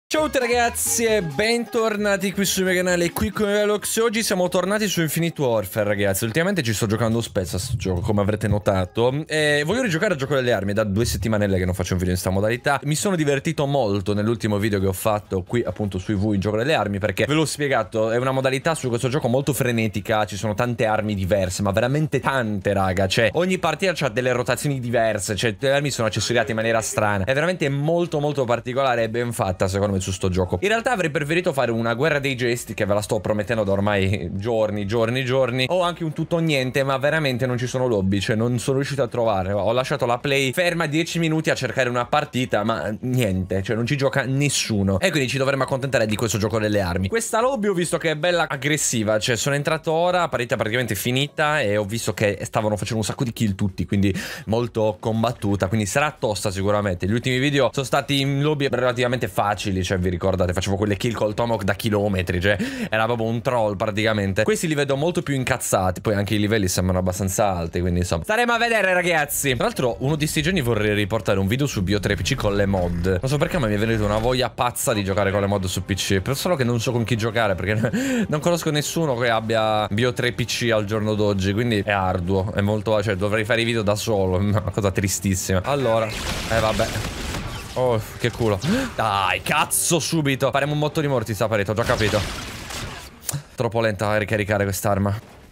Ciao a tutti ragazzi e bentornati qui sul mio canale, qui con Velox. Oggi siamo tornati su Infinite Warfare ragazzi. Ultimamente ci sto giocando spesso a sto gioco, come avrete notato, e voglio rigiocare al gioco delle armi. Da 2 settimanelle che non faccio un video in questa modalità. Mi sono divertito molto nell'ultimo video che ho fatto qui appunto su IV in gioco delle armi, perché ve l'ho spiegato, è una modalità su questo gioco molto frenetica. Ci sono tante armi diverse, ma veramente tante raga. Cioè ogni partita c'ha delle rotazioni diverse, cioè le armi sono accessoriate in maniera strana. È veramente molto particolare e ben fatta secondo me su sto gioco. In realtà avrei preferito fare una guerra dei gesti, che ve la sto promettendo da ormai giorni, o anche un tutto o niente, ma veramente non ci sono lobby, cioè non sono riuscito a trovare. Ho lasciato la play ferma 10 minuti a cercare una partita, ma niente, cioè non ci gioca nessuno. E quindi ci dovremmo accontentare di questo gioco delle armi. Questa lobby ho visto che è bella aggressiva, cioè sono entrato ora, partita praticamente finita, e ho visto che stavano facendo un sacco di kill tutti, quindi molto combattuta, quindi sarà tosta sicuramente. Gli ultimi video sono stati in lobby relativamente facili, cioè vi ricordate, facevo quelle kill col Tomahawk da chilometri, cioè era proprio un troll praticamente. Questi li vedo molto più incazzati, poi anche i livelli sembrano abbastanza alti, quindi insomma staremo a vedere ragazzi. Tra l'altro uno di sti giorni vorrei riportare un video su Bio3PC con le mod. Non so perché, ma mi è venuta una voglia pazza di giocare con le mod su PC, per solo che non so con chi giocare, perché non conosco nessuno che abbia Bio3PC al giorno d'oggi, quindi è arduo, è molto, cioè dovrei fare i video da solo, una cosa tristissima. Allora, vabbè. Oh, che culo. Dai, cazzo, subito. Faremo un botto di morti, sta pareto, ho già capito. Troppo lenta a ricaricare quest'arma.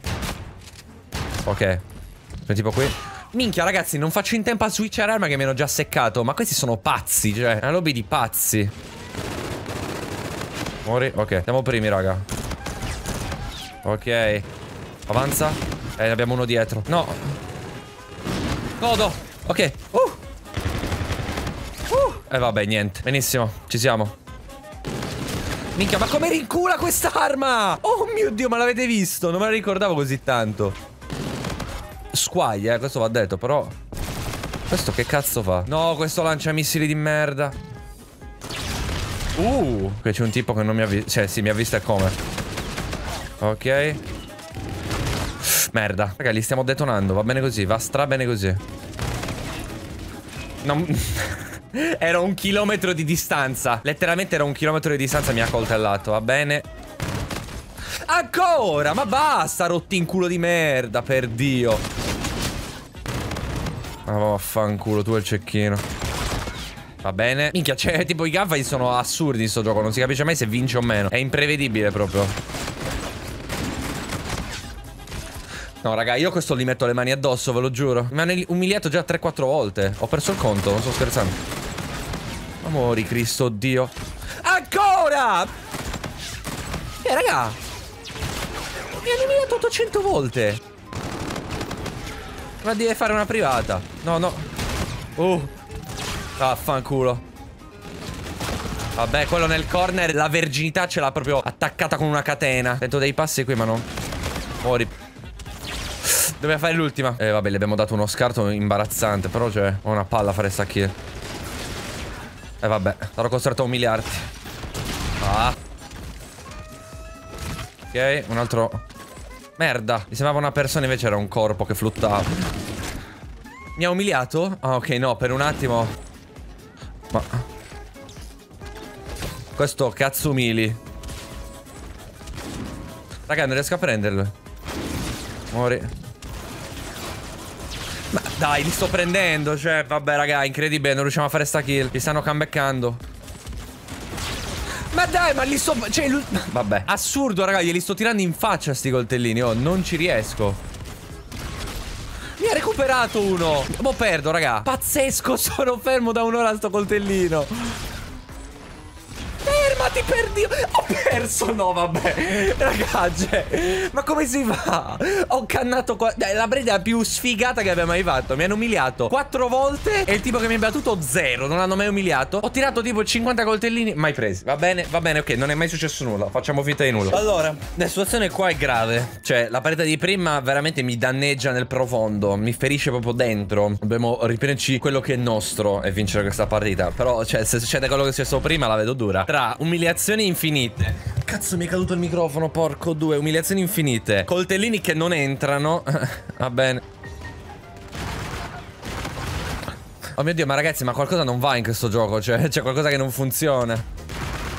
Ok. Sono tipo qui. Minchia, ragazzi, non faccio in tempo a switchare arma che mi hanno già seccato. Ma questi sono pazzi, cioè, è una lobby di pazzi. Muori, ok. Siamo primi, raga. Ok. Avanza. Ne abbiamo uno dietro. No. Godo. Ok. Vabbè, niente. Benissimo, ci siamo. Minchia, ma come rincula quest'arma? Oh mio Dio, ma l'avete visto? Non me la ricordavo così tanto. Squaglia, questo va detto, però questo che cazzo fa? No, questo lancia missili di merda. Qui c'è un tipo che non mi ha visto. Cioè, sì, mi ha visto e come. Ok. Merda. Raga, li stiamo detonando, va bene così, va stra bene così. Non... Era 1 chilometro di distanza. Letteralmente era 1 chilometro di distanza. Mi ha coltellato, va bene. Ancora, ma basta, rotti in culo di merda, per Dio. Ma vaffanculo, tu e il cecchino. Va bene. Minchia, cioè, tipo i gunfight sono assurdi in sto gioco. Non si capisce mai se vince o meno. È imprevedibile proprio. No, raga, io questo gli metto le mani addosso, ve lo giuro. Mi hanno umiliato già 3-4 volte. Ho perso il conto, non sto scherzando. Amori Cristo, Dio. Ancora! Raga, mi hanno umiliato 800 volte. Ma deve fare una privata. No. Vaffanculo. Vabbè, quello nel corner, la verginità ce l'ha proprio attaccata con una catena. Sento dei passi qui, ma no. Muori. Doveva fare l'ultima. Vabbè, gli abbiamo dato uno scarto imbarazzante, però cioè, ho una palla a fare sta kill. Vabbè, sarò costretto a umiliarti. Ok, un altro. Merda, mi sembrava una persona, invece era un corpo che fluttava. Mi ha umiliato? Ah, ok, no, per un attimo. Ma questo cazzo umili. Raga, non riesco a prenderlo. Muori. Ma dai, li sto prendendo. Cioè, vabbè, raga, incredibile. Non riusciamo a fare sta kill. Li stanno comebackando. Ma dai, ma li sto... Cioè, vabbè, assurdo, raga. Glieli sto tirando in faccia sti coltellini. Oh, non ci riesco. Mi ha recuperato uno. Mo perdo, raga. Pazzesco, sono fermo da un'ora a sto coltellino. Fermati, per Dio. Ho perso. No, vabbè. Ragazze, ma come si fa? Ho cannato qua. Dai, la breda più sfigata che abbia mai fatto. Mi hanno umiliato 4 volte e il tipo che mi ha battuto 0. Non hanno mai umiliato. Ho tirato tipo 50 coltellini, mai presi. Va bene, ok, non è mai successo nulla. Facciamo finta di nulla. Allora, la situazione qua è grave. Cioè, la parete di prima veramente mi danneggia nel profondo. Mi ferisce proprio dentro. Dobbiamo riprenderci quello che è nostro e vincere questa partita. Però, cioè, se succede quello che è successo prima, la vedo dura. Tra umiliazioni infinite. Cazzo, mi è caduto il microfono, porco due. Umiliazioni infinite. Coltellini che non entrano. Va bene. Oh mio Dio, ma ragazzi, ma qualcosa non va in questo gioco. Cioè, c'è qualcosa che non funziona.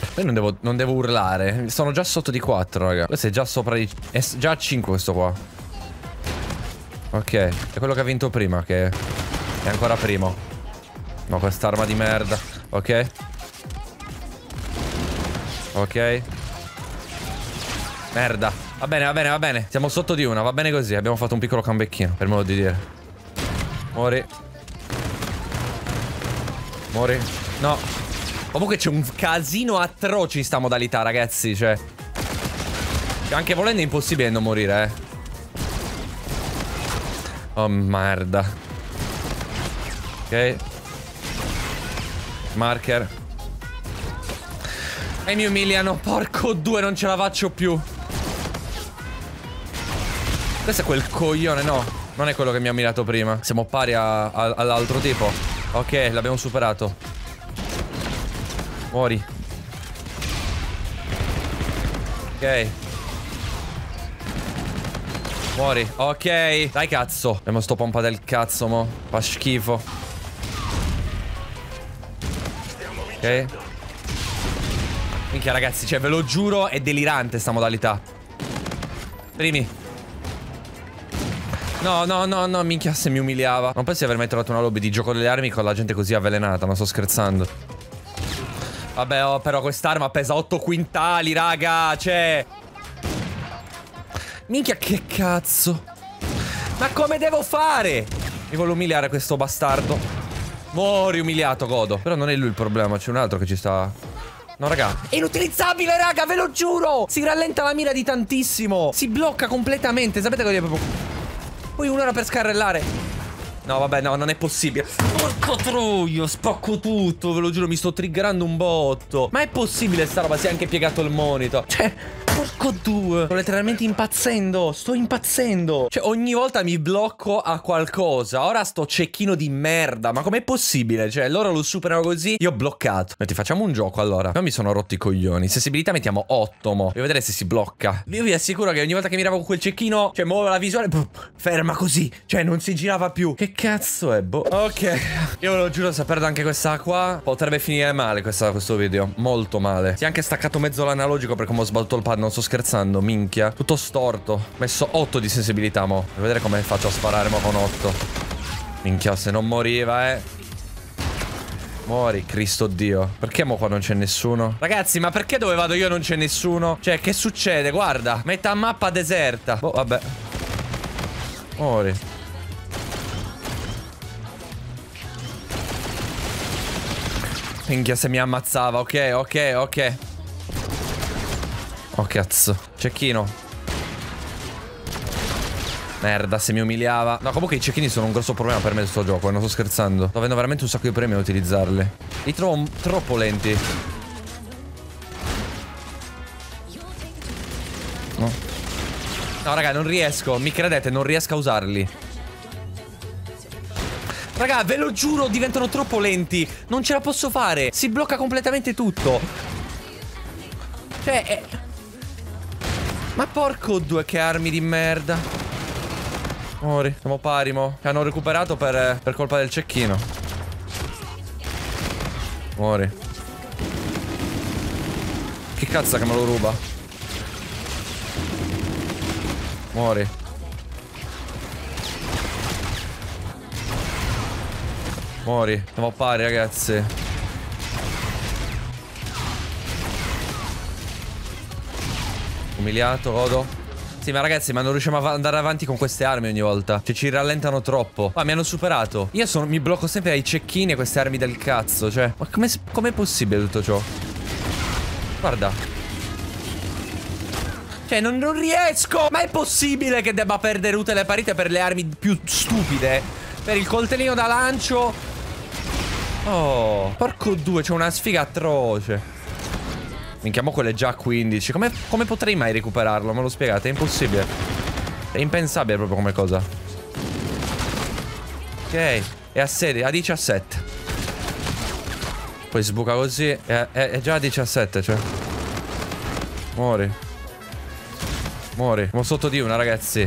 Poi non devo urlare. Sono già sotto di 4, raga. Questo è già sopra di... È già a 5 questo qua. Ok. È quello che ha vinto prima, che è ancora primo. No, quest'arma di merda. Ok. Ok. Merda. Va bene, va bene, va bene. Siamo sotto di una, va bene così. Abbiamo fatto un piccolo comebacchino, per modo di dire. Muori. Muori. No. Comunque c'è un casino atroce in sta modalità, ragazzi. Cioè anche volendo è impossibile non morire, Oh merda. Ok. Marker. E mi umiliano. Porco due, non ce la faccio più. Questo è quel coglione, no. Non è quello che mi ha umiliato prima. Siamo pari all'altro tipo. Ok, l'abbiamo superato. Muori. Ok. Muori. Ok. Dai cazzo. Abbiamo sto pompa del cazzo, mo. Fa schifo. Ok. Minchia ragazzi, cioè ve lo giuro è delirante sta modalità. Primi. No, no, no, no, minchia se mi umiliava. Non penso di aver mai trovato una lobby di gioco delle armi con la gente così avvelenata, non sto scherzando. Vabbè, oh, però quest'arma pesa 8 quintali, raga, cioè... Minchia, che cazzo. Ma come devo fare? Mi vuole umiliare questo bastardo. Muori umiliato, godo. Però non è lui il problema, c'è un altro che ci sta... No, raga. È inutilizzabile, raga, ve lo giuro. Si rallenta la mira di tantissimo. Si blocca completamente, sapete cosa è proprio... Poi un'ora per scarrellare. No, vabbè, no, non è possibile. Porco troio, spacco tutto. Ve lo giuro, mi sto triggerando un botto. Ma è possibile sta roba? Si è anche piegato il monitor. Cioè, porco due. Sto letteralmente impazzendo. Sto impazzendo. Cioè, ogni volta mi blocco a qualcosa. Ora sto cecchino di merda. Ma com'è possibile? Cioè, loro lo superano così. Io ho bloccato. Metti, facciamo un gioco allora. Non mi sono rotti i coglioni. Sensibilità mettiamo 8, mo. Devo vedere se si blocca. Io vi assicuro che ogni volta che miravo con quel cecchino, cioè, muovo la visuale. Ferma così. Cioè, non si girava più. Che cazzo è, boh. Ok. Io ve lo giuro, se perdo anche questa qua, potrebbe finire male questo video. Molto male. Si è anche staccato mezzo l'analogico per come ho sbalzato il pad. Non sto scherzando, minchia. Tutto storto. Ho messo 8 di sensibilità, mo. Devo vedere come faccio a sparare, mo, con 8. Minchia, se non moriva, Muori, Cristo Dio. Perché mo qua non c'è nessuno? Ragazzi, ma perché dove vado io non c'è nessuno? Cioè, che succede? Guarda, metà mappa deserta. Boh, vabbè. Muori. Minchia, se mi ammazzava. Ok, ok, ok. Oh cazzo. Cecchino. Merda, se mi umiliava. No, comunque i cecchini sono un grosso problema per me in sto gioco, non sto scherzando. Sto avendo veramente un sacco di premi a utilizzarli. Li trovo troppo lenti. No. No, raga, non riesco. Mi credete, non riesco a usarli. Raga, ve lo giuro, diventano troppo lenti. Non ce la posso fare. Si blocca completamente tutto. Cioè, ma porco due, che armi di merda. Muori, siamo pari, mo. Che hanno recuperato per colpa del cecchino. Muori. Che cazzo che me lo ruba? Muori. Muori, siamo pari, ragazzi. Umiliato, godo. Sì, ma ragazzi, ma non riusciamo ad andare avanti con queste armi ogni volta. Cioè, ci rallentano troppo. Ma mi hanno superato. Io mi blocco sempre ai cecchini e queste armi del cazzo. Cioè, ma com'è possibile tutto ciò? Guarda. Cioè, non riesco. Ma è possibile che debba perdere tutte le partite per le armi più stupide? Per il coltellino da lancio. Oh, porco due, c'è una sfiga atroce. Minchia, mo quello è già a 15. Come potrei mai recuperarlo? Me lo spiegate? È impossibile. È impensabile proprio come cosa. Ok. È a 16, a 17. Poi sbuca così. È già a 17, cioè. Muori. Muori. Siamo sotto di una, ragazzi.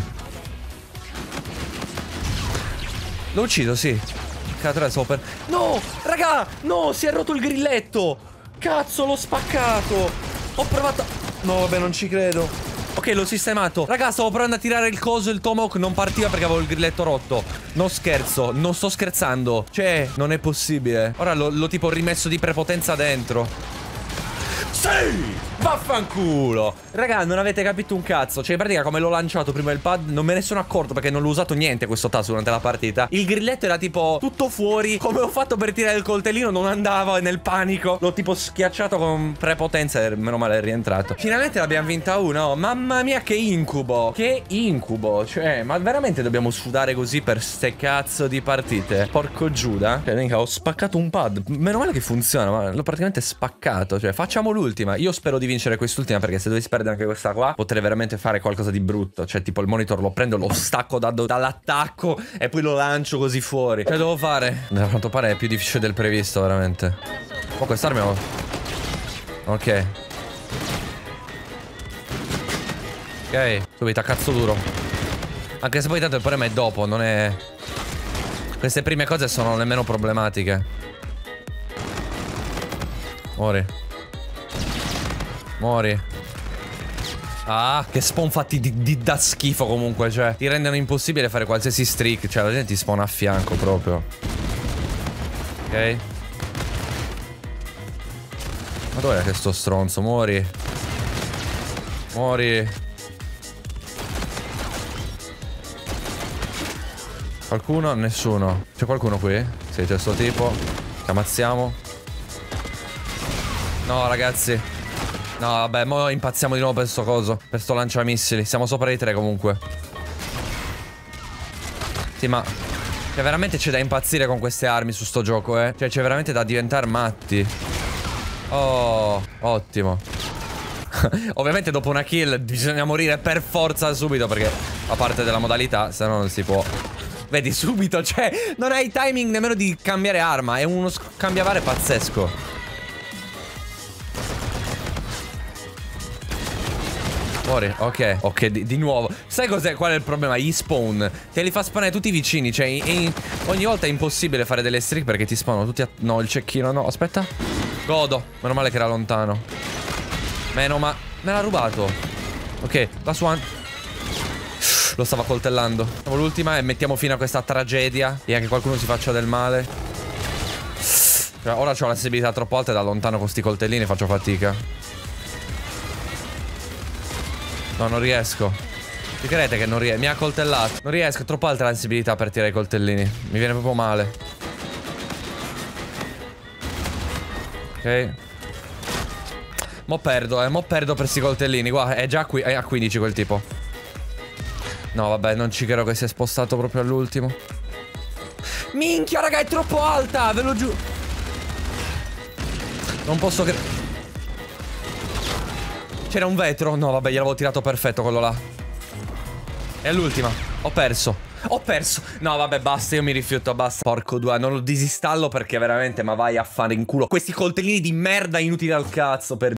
Lo uccido, sì. No, raga. No, si è rotto il grilletto. Cazzo, l'ho spaccato. Ho provato... No, vabbè, non ci credo. Ok, l'ho sistemato. Raga, stavo provando a tirare il coso, il tomahawk non partiva perché avevo il grilletto rotto. Non scherzo, non sto scherzando. Cioè, non è possibile. Ora l'ho tipo rimesso di prepotenza dentro. Sì! Vaffanculo! Raga, non avete capito un cazzo. Cioè, in pratica, come l'ho lanciato prima il pad, non me ne sono accorto perché non l'ho usato niente questo tasto durante la partita. Il grilletto era tipo tutto fuori. Come ho fatto per tirare il coltellino, non andava nel panico. L'ho tipo schiacciato con prepotenza e meno male è rientrato. Finalmente l'abbiamo vinta uno. Oh, mamma mia, che incubo. Che incubo. Cioè, ma veramente dobbiamo sudare così per ste cazzo di partite? Porco Giuda. Cioè, mica, ho spaccato un pad. Meno male che funziona, ma l'ho praticamente spaccato. Cioè, facciamo l'ultima. Io spero di vincere quest'ultima perché se dovessi perdere anche questa qua potrei veramente fare qualcosa di brutto. Cioè tipo il monitor lo prendo, lo stacco dall'attacco e poi lo lancio così fuori. Che devo fare? A quanto pare è più difficile del previsto veramente. Oh, quest'arma ho... Ok. Ok, subito a cazzo duro. Anche se poi tanto il problema è dopo, non è... Queste prime cose sono nemmeno problematiche. Muori. Muori. Ah, che spawn fatti da schifo comunque. Cioè, ti rendono impossibile fare qualsiasi streak. Cioè, la gente ti spawna a fianco proprio. Ok. Ma dov'è che sto stronzo? Muori. Muori. Qualcuno? Nessuno. C'è qualcuno qui? Sì, c'è sto tipo. Ci ammazziamo. No, ragazzi. No, vabbè, mo impazziamo di nuovo per sto coso. Per sto lanciamissili. Siamo sopra i 3 comunque. Sì, ma... Cioè, veramente c'è da impazzire con queste armi su sto gioco, eh. Cioè, c'è veramente da diventare matti. Oh, ottimo. Ovviamente dopo una kill bisogna morire per forza subito perché fa parte della modalità, se no non si può. Vedi, subito, cioè, non hai timing nemmeno di cambiare arma. È uno scambiavare pazzesco. Muori, ok. Ok, di nuovo. Sai cos'è? Qual è il problema? Gli spawn. Te li fa spawnare tutti vicini. Cioè, ogni volta è impossibile fare delle streak perché ti spawnano tutti a... No, il cecchino, no. Aspetta. Godo. Meno male che era lontano. Meno ma... Me l'ha rubato. Ok, last one. Lo stava coltellando. Facciamo l'ultima e mettiamo fine a questa tragedia. E anche qualcuno si faccia del male. Cioè, ora ho la sensibilità troppo alta e da lontano con sti coltellini faccio fatica. No, non riesco. Ci credete che non riesco? Mi ha coltellato. Non riesco, è troppo alta la sensibilità per tirare i coltellini. Mi viene proprio male. Ok. Mo perdo per sti coltellini. Guarda, è già qui, è a 15 quel tipo. No, vabbè, non ci credo che si è spostato proprio all'ultimo. Minchia, raga, è troppo alta, ve lo giuro. Non posso credere. C'era un vetro? No, vabbè, gliel'avevo tirato perfetto quello là. E all'ultima. Ho perso. Ho perso. No, vabbè, basta, io mi rifiuto, basta. Porco due, non lo disinstallo perché veramente, ma vai a fare in culo. Questi coltellini di merda inutili al cazzo, per